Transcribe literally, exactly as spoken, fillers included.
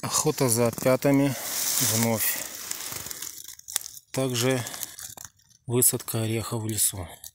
Охота за опятами вновь. Также высадка ореха в лесу.